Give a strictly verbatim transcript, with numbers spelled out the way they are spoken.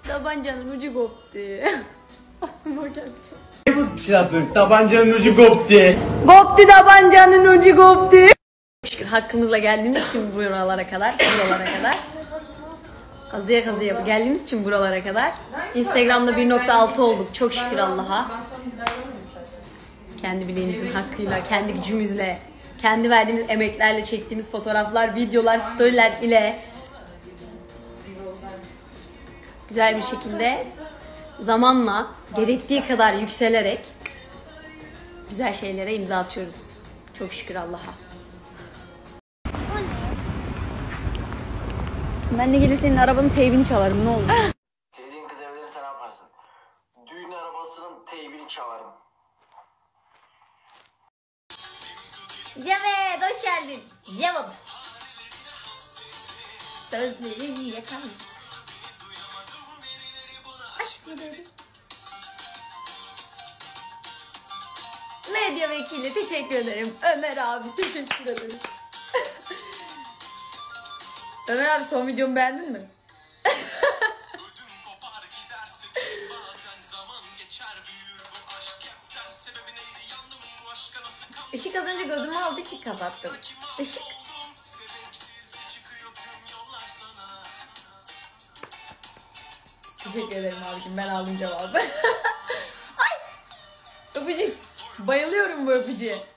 Tabancanın ucu koptu. Aklıma geldi. Ne bu şey yapıyorsun? Tabancanın ucu koptu. Koptu tabancanın ucu koptu. Şükür hakkımızla geldiğimiz için buralara kadar, buralara kadar. Kazıya kazıya geldiğimiz için buralara kadar. Instagram'da bir nokta altı olduk. Çok şükür Allah'a. Kendi bileğimizin hakkıyla, kendi gücümüzle, kendi verdiğimiz emeklerle çektiğimiz fotoğraflar, videolar, storyler ile güzel bir şekilde zamanla gerektiği kadar yükselerek güzel şeylere imza atıyoruz. Çok şükür Allah'a. Ben de gelir senin arabanın teybini çalarım, ne olur. Sevdiğin kız evlenirse ne yaparsın? Düğün arabasının teybini çalarım. Cevet, hoş geldin. Cevet. Sözlerin yakar. Aşk mı dedi? Medya vekili, teşekkür ederim. Ömer abi, teşekkür ederim. Ömer abi, son videomu beğendin mi? Işık az önce gözümü aldı, için kapattım. Işık. Teşekkür ederim abicim, ben aldım cevabı. Ay! Öpücük. Bayılıyorum bu öpücüğe.